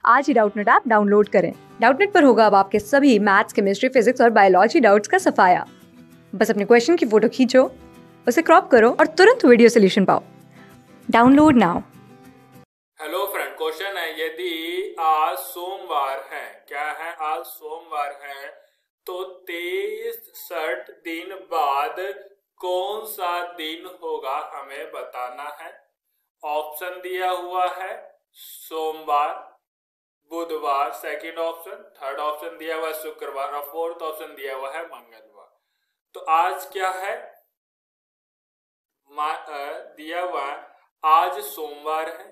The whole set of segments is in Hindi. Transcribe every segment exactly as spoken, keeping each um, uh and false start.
आज ही डाउटनेट ऐप डाउनलोड करें। डाउटनेट पर होगा अब आपके सभी मैथ्स, केमिस्ट्री, फिजिक्स और बायोलॉजी डाउट्स का सफाया। बस अपने क्वेश्चन की फोटो खींचो, उसे क्रॉप करो और तुरंत वीडियो सोल्यूशन पाओ। Download now. Hello friend, question है यदि आज सोमवार है, क्या है, आज सोमवार है तो तिरसठ दिन बाद कौन सा दिन होगा हमें बताना है। ऑप्शन दिया हुआ है सोमवार, बुधवार सेकंड ऑप्शन, थर्ड ऑप्शन दिया हुआ है शुक्रवार और फोर्थ ऑप्शन दिया हुआ है मंगलवार। तो आज क्या है, दिया हुआ है आज सोमवार है,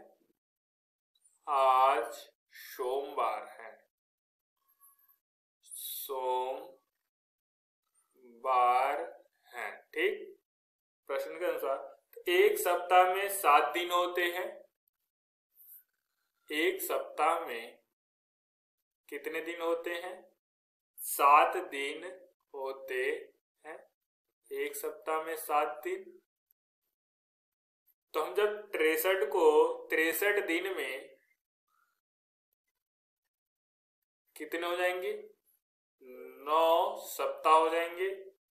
आज सोमवार है, सोमवार है, ठीक। प्रश्न के अनुसार एक सप्ताह में सात दिन होते हैं। एक सप्ताह में कितने दिन होते हैं? सात दिन होते हैं। एक सप्ताह में सात दिन। तो हम जब तिरसठ को तिरसठ दिन में कितने हो जाएंगे? नौ सप्ताह हो जाएंगे।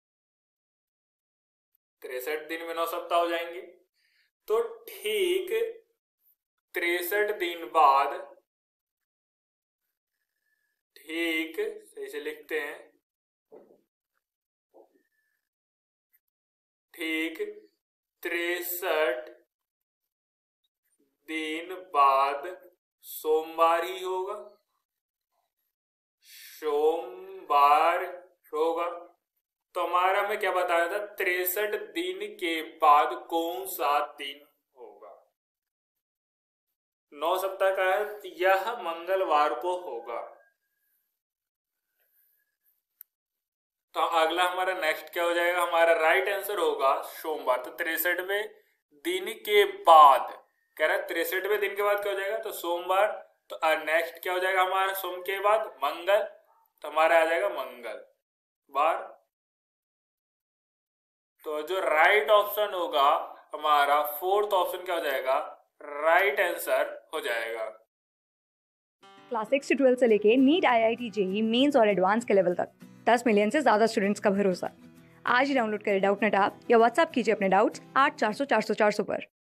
तिरसठ दिन में नौ सप्ताह हो जाएंगे। तो ठीक तिरसठ दिन बाद, ठीक सही से लिखते हैं, ठीक तिरसठ दिन बाद सोमवार ही होगा, सोमवार होगा। तो हमारा में क्या बताया था, तिरसठ दिन के बाद कौन सा दिन होगा। नौ सप्ताह का है, यह मंगलवार को होगा। तो अगला हमारा नेक्स्ट क्या हो जाएगा, हमारा राइट आंसर होगा सोमवार। तो तिरसठवें दिन के बाद, कह रहा है तिरसठवें दिन के बाद क्या हो जाएगा, तो सोमवार। तो नेक्स्ट क्या हो जाएगा हमारा सोम के बाद मंगल, तो हमारा आ जाएगा मंगल बार। तो जो राइट ऑप्शन होगा हमारा फोर्थ ऑप्शन क्या हो जाएगा, राइट आंसर हो जाएगा। क्लास सिक्स से ट्वेल्थ से लेके NEET, I I T, JEE mains और एडवांस के लेवल तक दस मिलियन से ज्यादा स्टूडेंट्स का भरोसा। आज ही डाउनलोड करें डाउटनेट ऐप या व्हाट्सएप कीजिए अपने डाउट्स आठ चार सौ चार सौ चार सौ पर।